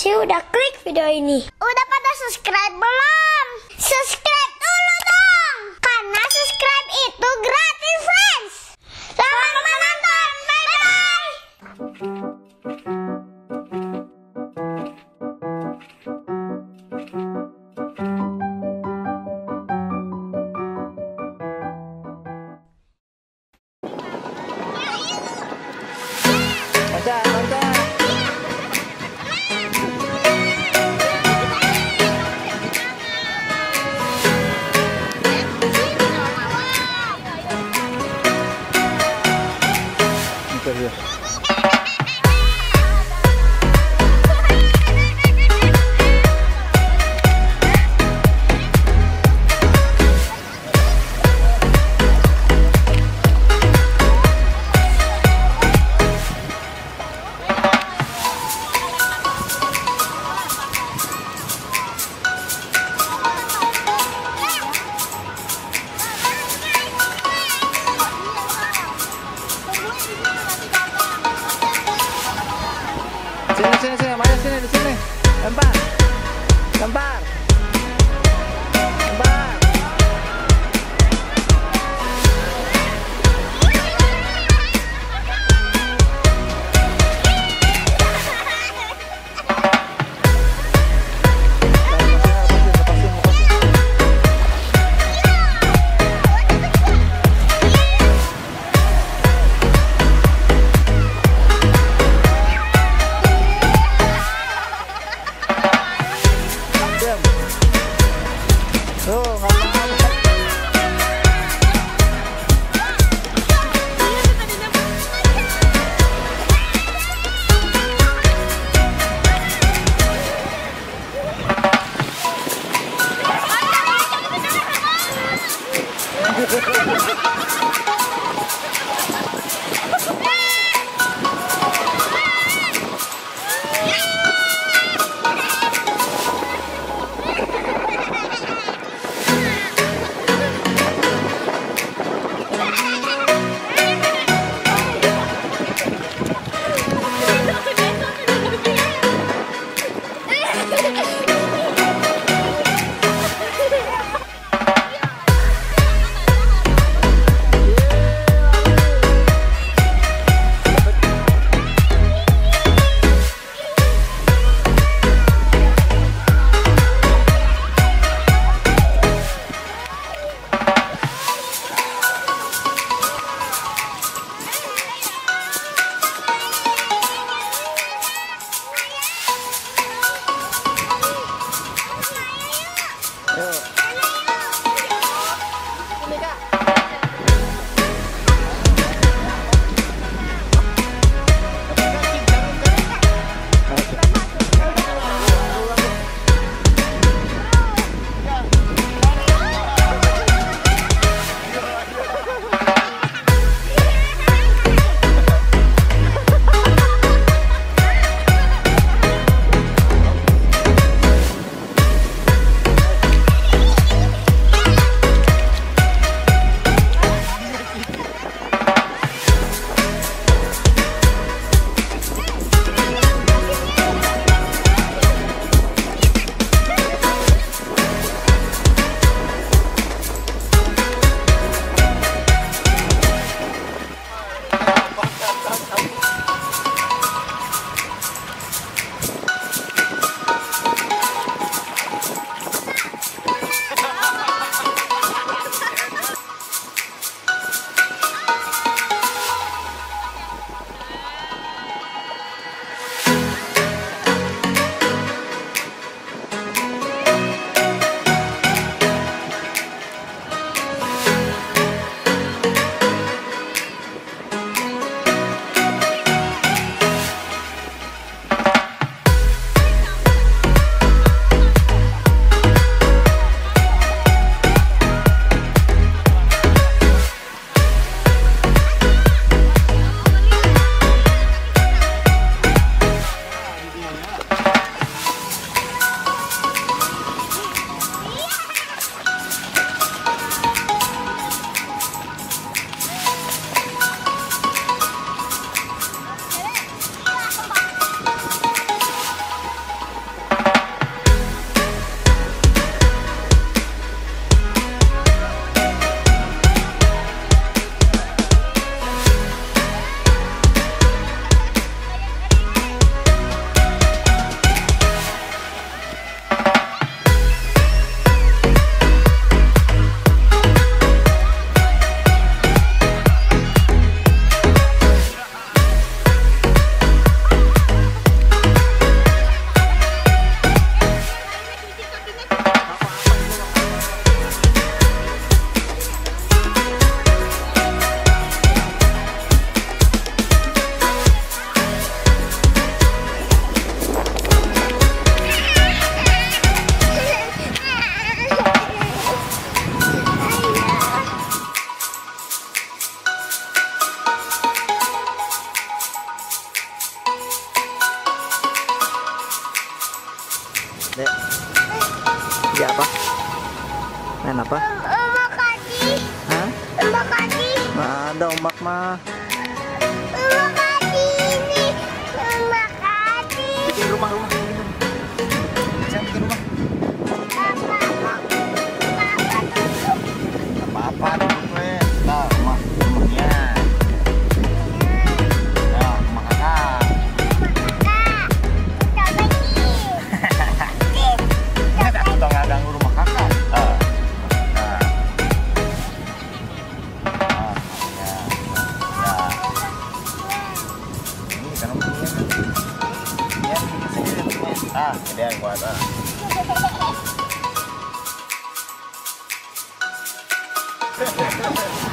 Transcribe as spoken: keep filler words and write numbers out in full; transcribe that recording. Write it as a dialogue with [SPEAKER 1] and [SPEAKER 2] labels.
[SPEAKER 1] kasih udah klik video ini. Udah pada subscribe belum? Subscribe dulu dong, karena subscribe itu gratis, friends. Selamat menonton, bye-bye.
[SPEAKER 2] Baca, baca. Sini, sini, sini, Maya, sini, di sini. Lempar. Lempar. Lempar. Tuh, ngomong. Main apa?
[SPEAKER 1] Omak kasih.
[SPEAKER 2] Hah?
[SPEAKER 1] Omak kasih.
[SPEAKER 2] Nggak ada omak mah.
[SPEAKER 1] Omak kasih ini. Omak kasih.
[SPEAKER 2] Bikin rumah rumah. Saya bikin rumah.
[SPEAKER 1] Apa apa? Apa tutup?
[SPEAKER 2] Apa apa gue? Nah, rumah rumahnya. Ya, rumah kakak.
[SPEAKER 1] Kakak. Kita pergi.
[SPEAKER 2] Ingat aku tuh nggak ganggu rumah kakak. Ah. Nah. Ah, ya. Ya. Ini kan rumahnya. Ya, bikin sendiri rumahnya. Ah, gedean kuat ah.
[SPEAKER 1] Hehehe.